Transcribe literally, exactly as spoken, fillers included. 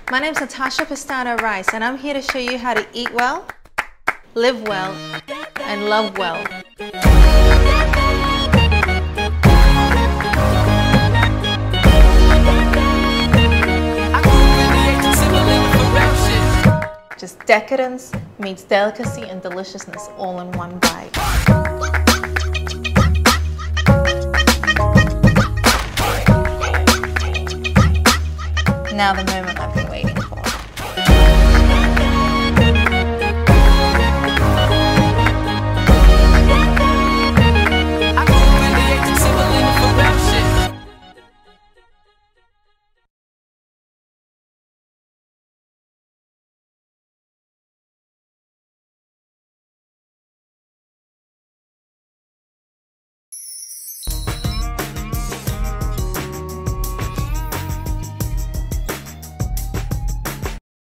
My name's Natasha Pestano Rice, and I'm here to show you how to eat well, live well, and love well. Just decadence meets delicacy and deliciousness all in one bite. Now the moment I've been waiting.